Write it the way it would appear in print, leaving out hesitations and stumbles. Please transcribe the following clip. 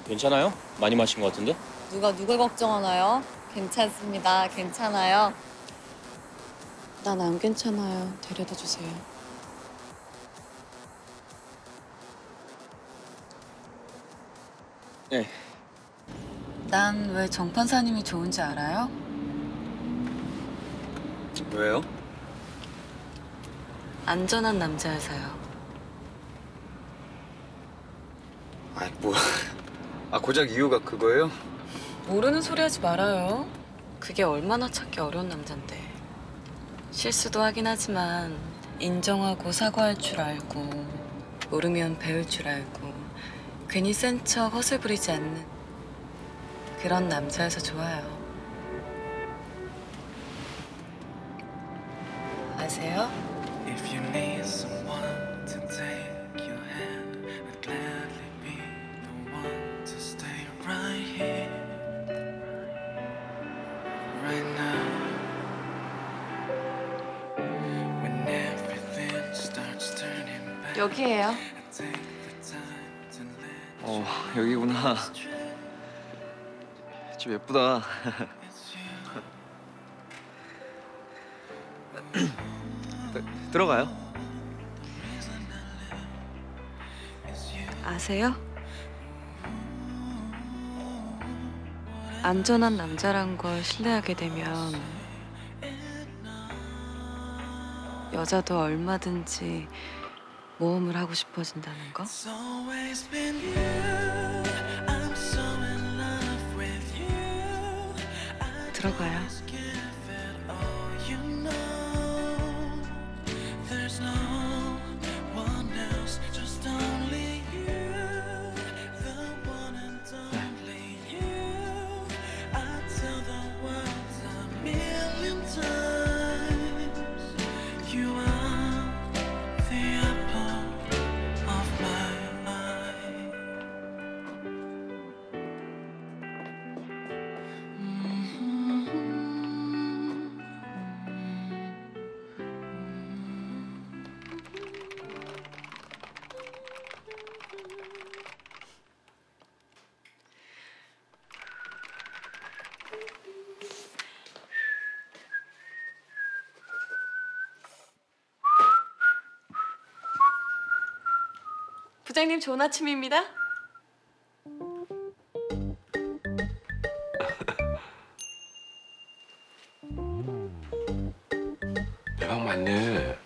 괜찮아요? 많이 마신 것 같은데? 누가 누굴 걱정하나요? 괜찮습니다. 괜찮아요. 난 안 괜찮아요. 데려다 주세요. 네. 난 왜 정 판사님이 좋은지 알아요? 왜요? 안전한 남자여서요. 아이 뭐... 아 고작 이유가 그거예요? 모르는 소리 하지 말아요. 그게 얼마나 찾기 어려운 남잔데. 실수도 하긴 하지만 인정하고 사과할 줄 알고 모르면 배울 줄 알고 괜히 센 척 허슬 부리지 않는 그런 남자여서 좋아요. 아세요? If you need someone to take your hand, I'd gladly be the one to stay right here, right now. When everything starts turning back, 여기에요. take the time to let 여기구나. 집 예쁘다. 들어가요. 아세요? 안전한 남자란 걸 신뢰하게 되면 여자도 얼마든지 모험을 하고 싶어진다는 거? It's always been you. I'm so in love with you. I 들어가요. just give it all, you know. There's no one else, just only you. The one and only you. I tell the world a million times. You are the apple of my eye. 부장님 좋은 아침입니다. 대박 맞네.